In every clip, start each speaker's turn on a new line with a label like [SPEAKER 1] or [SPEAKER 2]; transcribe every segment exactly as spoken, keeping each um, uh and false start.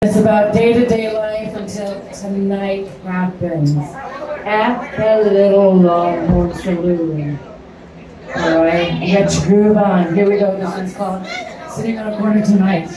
[SPEAKER 1] It's about day-to-day life until tonight happens at the little Longhorn Saloon. All right, you got your groove on. Here we go. This one's called Sitting on a Corner Tonight.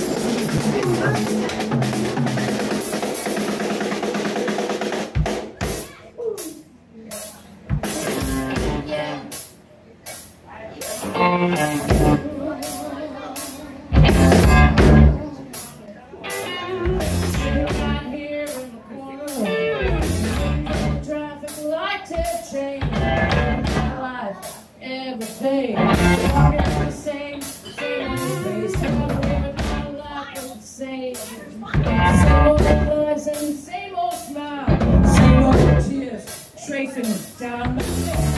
[SPEAKER 1] Everything, walking the same, same old place, living my life the same, same old lies and same old smile, same old tears tracing down my face.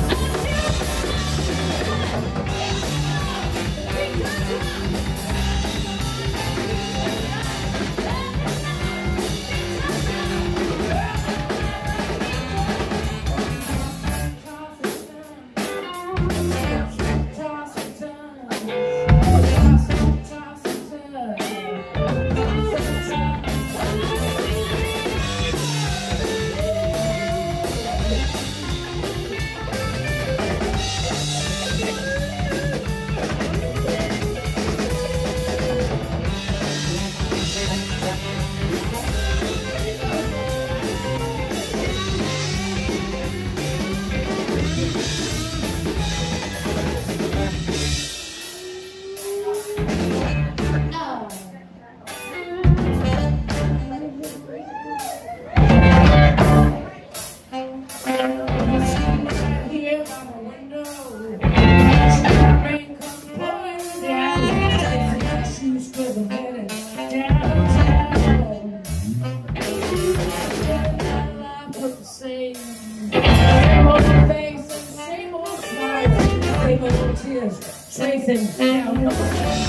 [SPEAKER 1] Same old face and same old smiles, same old tears tracing down your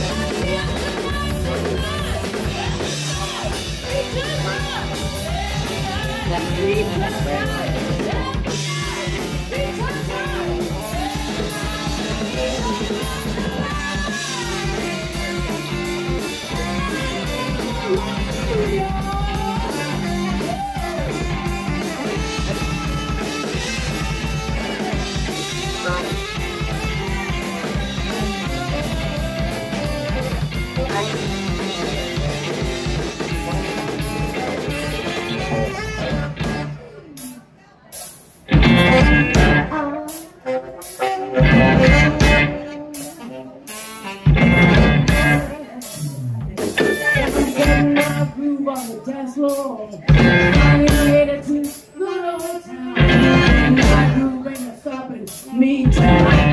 [SPEAKER 1] on the dance floor. I made it to the old town. And I grew when you're stopping me too.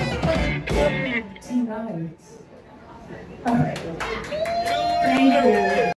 [SPEAKER 1] Tonight. All right. Thank you.